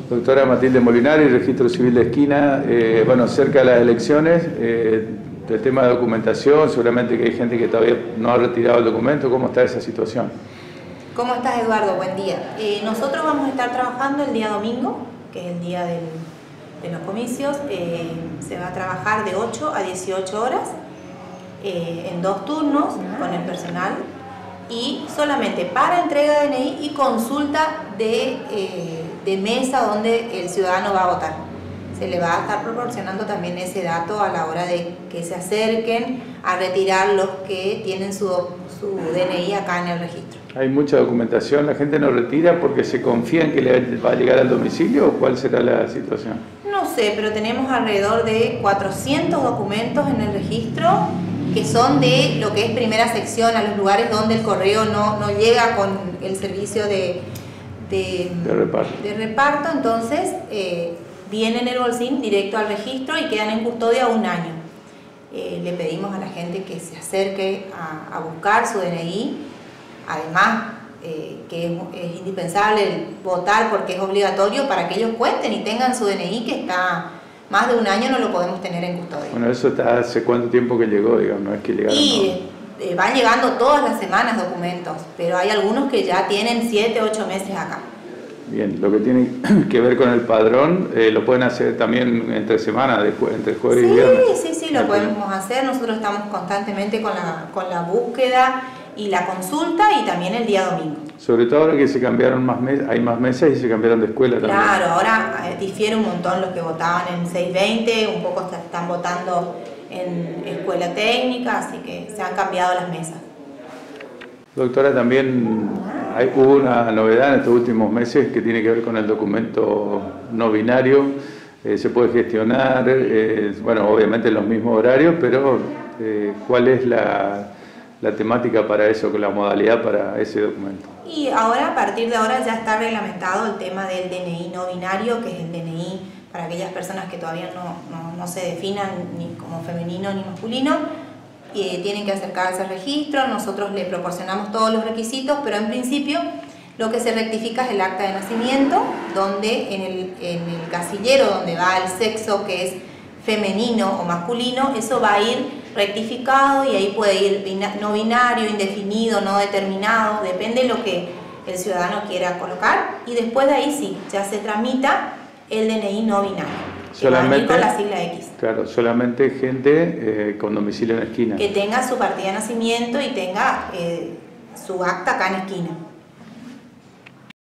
Doctora Matilde Molinari, Registro Civil de Esquina. Bueno, cerca de las elecciones, el tema de documentación, seguramente que hay gente que todavía no ha retirado el documento. ¿Cómo está esa situación? ¿Cómo estás, Eduardo? Buen día. Nosotros vamos a estar trabajando el día domingo, que es el día de los comicios. Se va a trabajar de 8 a 18 horas, en 2 turnos con el personal, y solamente para entrega de DNI y consulta de mesa donde el ciudadano va a votar. Se le va a estar proporcionando también ese dato a la hora de que se acerquen a retirar los que tienen su DNI acá en el registro. ¿Hay mucha documentación? ¿La gente no retira porque se confía en que le va a llegar al domicilio o cuál será la situación? No sé, pero tenemos alrededor de 400 documentos en el registro que son de lo que es primera sección, a los lugares donde el correo no llega con el servicio de reparto. Entonces viene en el bolsín directo al registro y quedan en custodia 1 año. Le pedimos a la gente que se acerque a buscar su DNI. Además, que es indispensable el votar porque es obligatorio para que ellos cuenten y tengan su DNI, que está más de 1 año, no lo podemos tener en custodia. Bueno, eso está hace cuánto tiempo que llegó, digamos, no es que llegaron. Y van llegando todas las semanas documentos, pero hay algunos que ya tienen 7, 8 meses acá. Bien, lo que tiene que ver con el padrón, lo pueden hacer también entre semana, entre jueves y viernes. Sí, lo podemos hacer. Nosotros estamos constantemente con la búsqueda y la consulta, y también el día domingo. Sobre todo ahora que se cambiaron hay más mesas y se cambiaron de escuela también. Claro, ahora difiere un montón los que votaban en 620, un poco están votando en escuela técnica, así que se han cambiado las mesas. Doctora, también hubo una novedad en estos últimos meses que tiene que ver con el documento no binario. Se puede gestionar, bueno, obviamente en los mismos horarios, pero ¿cuál es la temática para eso, con la modalidad para ese documento? Y ahora, a partir de ahora, ya está reglamentado el tema del DNI no binario, que es el DNI para aquellas personas que todavía no se definan ni como femenino ni masculino. Tienen que acercarse al registro. Nosotros le proporcionamos todos los requisitos, pero en principio lo que se rectifica es el acta de nacimiento, donde en el casillero donde va el sexo, que es femenino o masculino, eso va a ir rectificado, y ahí puede ir no binario, indefinido, no determinado, depende de lo que el ciudadano quiera colocar, y después de ahí sí, ya se tramita el DNI no binario. Solamente con la sigla X. Claro, solamente gente con domicilio en esquina. Que tenga su partida de nacimiento y tenga su acta acá en esquina.